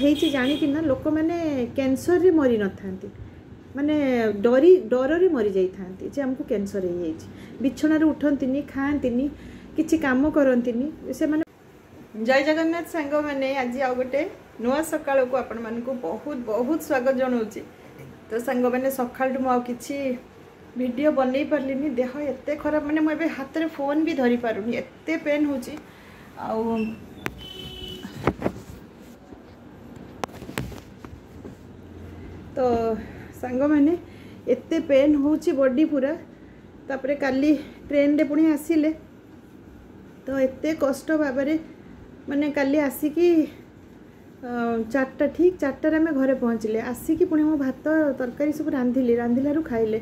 होती जाणी ना लोक मैंने कैंसर रे मरी न था माने डर मरी जाती जे आमको कैंसर हो बिछणार उठंती खाती किसी काम करती से माने। जय जगन्नाथ सांग मैंने आज आ गोटे नुआ सकाल को आपण मानक बहुत बहुत स्वागत जनाऊँगी। तो सांग मैंने सकाल कि वीडियो बनई पार्लिनी देह एत खराब माने मुझे हाथ में फोन भी धरी पारुनी एत पेन हो तो सांग मैंने एत पेन हो बॉडी पूरा तापरे काली ट्रेन रे पुणी आसिले तो एत कष्ट भाव माने काली आसिकी 4टा ठीक 4टार आम घरे पहुँचले आसिकी पुणी मो भात तरकारी सब रांधिलु खाइले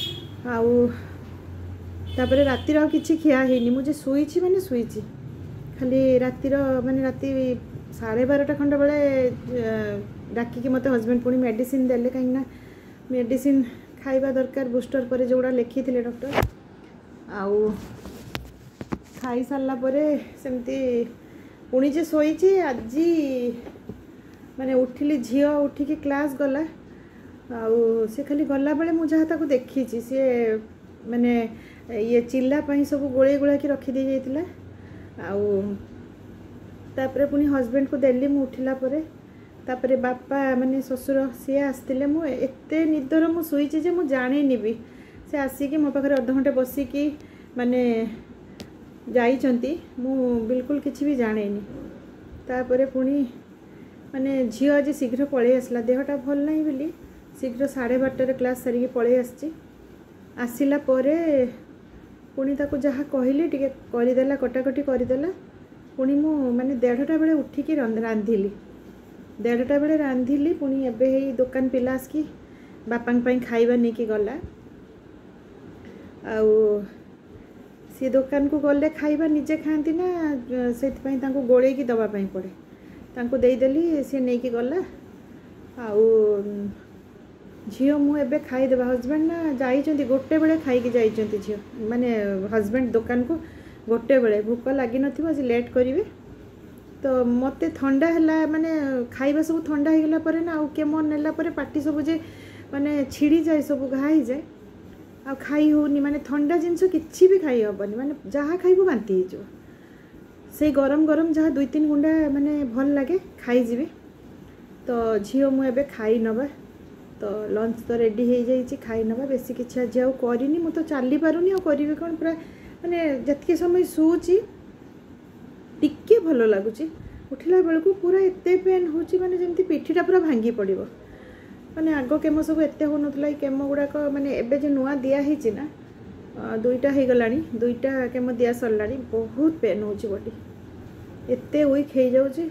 आउे रातिर आ कि खिया है मुझे शुई माने शुई खाली रातिर माने राति 12:30 खंड बेले डाकिकी मत हजबैंड पुणी मेडिसिन देले कहीं मेडिसिन खाइबा दरकार बुस्टर पर जोड़ा लिखी थे डॉक्टर आउ खाई सारा सेमती पुणी जे शोची आज माने उठिली झील उठिकी क्लास गला आउ से खाली गला बेले मुझे जहाँ देखी सी माने ये चिल्लापाई सब गोले गोला कि रखी दे जाइतिला आउ तापरे पुणी हजबैंड को देली मु उठिला परे तापरे बापा माने ससुर सी आसते मु एते निदर मु शुई जे मु जानी भी से आसिकी मो पाखे अध घंटे बसिकी माने जाइचंती मु बिल्कुल किसी भी जाने तापरे पुणी माने झी आज शीघ्र पलि आसला देहटा भल नहीं बोली शीघ्र 12:30 क्लास सारिकी पलि आसला पुणी ताको जहाँ कहली टिके करदेला कटाकटी करदेला पुणी मु माने 1:30 बेले उठिकी रांधिली 1:30 बेले रांधिली पुणी एबे ही दुकान पिला आसकी बापा खाइबा नहीं कि गला आउ सी दुकान को गले खाइबा निजे खाती ना से गोले की दवापाई पड़े तांको देदेली सी नहीं कि गला आउ झील मुझे खाईदेवा हजबैंड ना जाइए गोटे बेले खाई जाइए झील माने हजबैंड दुकान को गोटे बेले भूक लगी नथिबो आज लेट करेंगे तो मते ठंडा है माने खाइबा सब ठंडा हो गला ना आउ केमो नेला पाटी सब जे माने छिड़ी जाए सब घाई जाए आ खाई होनी माने ठंडा जिनस किसी भी खाई हेनी माने जहाँ खाइबो बांती हो से गरम गरम जहाँ 2-3 गुंडा माने भल लगे खाईजी तो झील मुझे खाई नवा तो लंच तो रेडी हो जाइए खाई नवा बेसी किसी आज करनी मु तो चली पारुनी करी कौन पूरा माने जतके समय शुची टिके भल लगुच उठिला बेलू पूरा एत पेन हो माने जमती पिठीटा पूरा भांगी पड़ो माने आग केमो सब एत हो नाला केमो गुड़ाक माने एबे जो नुआ दियाही ना 2टा हो गला 2टा केमो दिया सरला बहुत पेन हो बॉडी एत वीक हो जाऊँगी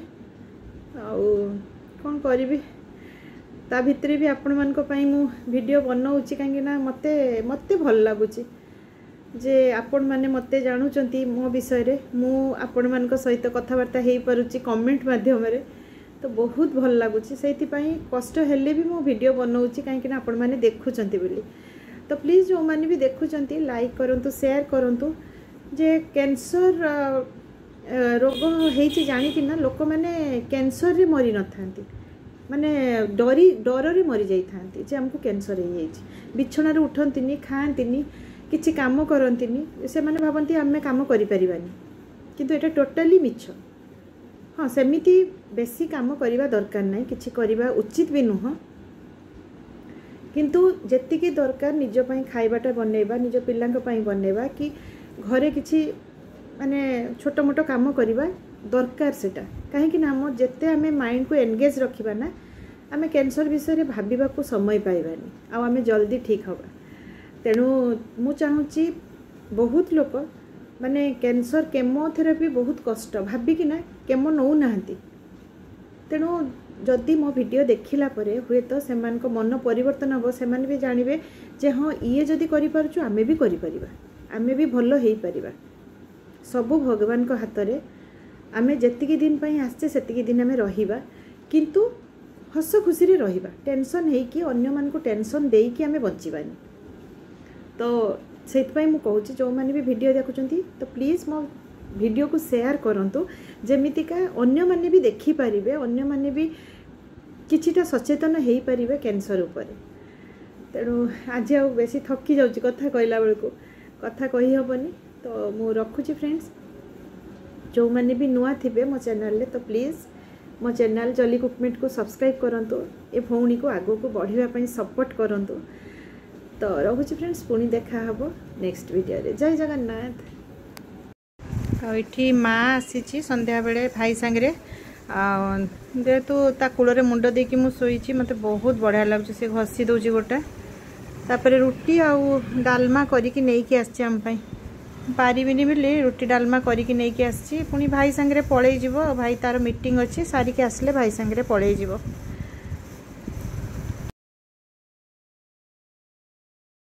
कौन करी ता भितर भी आपण मान मु वीडियो बनाऊँगी कहीं मते मते भल लगुच जे आपण माने मते जानुचंती मो विषय रे मु आपण मान सहित कथबार्ता हो पारुची कमेंट माध्यम रे तो बहुत भल लगुच से कष्ट हेले भी मु वीडियो बनाऊँगी कहीं आपण माने देखुचंती बोली तो प्लीज़ जो माने भी देखुचंती लाइक करंतु शेयर करंतु जे कैंसर रोग होती जाणी ना लोक मैंने कैंसर रे मरी न था माने डर मरी जाती जे आमको कैंसर हो बिछणार उठंती खाती किसी काम करती से माने भावती आम काम करिपारिबानी किंतु एटा टोटाली मिछ हाँ सेमिति बेसी काम करवा दरकार नहीं किसी करवा उचित भी नुह किंतु जेतिकी दरकार निज पई खाइबाटा बनैबा निज पिलांक बनैबा कि घरे किसी माने छोट मोट काम करवा दरकार सेटा कहीं ना आम जेते आम माइंड को एंगेज रखा ना आम कैंसर विषय भाविबा को समय पाइबानी आम जल्दी ठीक हवा तेणु मु चाहूँगी बहुत लोक माने कैंसर केमोथेरापी बहुत कष्ट भाविकी ना केमो नौ नाहंती तेणु जदि मो वीडियो देखिला परे हुए तो सेमान को मन परिवर्तन हम से भी जानवे जे हाँ ये जदि करिपारुछु आमे भी करिपरिबा आमे भी भलो हेई परिबा सबु भगवान को हाथ रे आमे जेतिकी दिन पई आछे सेतिकी दिन आमे रहिबा किंतु हस खुशी रे रहिबा टेंशन हेई कि अन्य मान को टेंशन देई कि आमे बंचिबानी तो सेतपाई मु कहूची जो माने भी वीडियो देखुचंती तो प्लीज मो वीडियो को शेयर करंतु जेमितिका अन्य माने भी देखि पारिबे अन्य माने भी किछिटा सचेतन हो पारे कैंसर उपर। तेणु आज आ बेसी थकी जाऊँ कथा कहला बेलू कथा कही हेनी। तो मु रखुची फ्रेंड्स, जो मैंने भी नुआ थे मो चैनल ले तो प्लीज़ मो चैनल जली कुकमेट को सब्सक्राइब करंतु, ए भौणी को आगो को बढ़ापी सपोर्ट करंतु। तो रखुची फ्रेंड्स, पुणी देखा हबो नेक्स्ट वीडियो रे। जय जगन्नाथ। ये माँ आसी संध्या बेले भाई सांगे जेहेतु ता कूल मुंड देकी मु शोची मत बहुत बढ़िया लगे सी घसी दौर गोटा। तापर रुटी आउ डालमा करके नहीं आम पारिनी बोली रुटी डालमा करके नहीं आसी। पुणी भाई सांगे पलैज भाई तार मीटिंग अच्छी सारिके आसले भाई सांगे पलैज।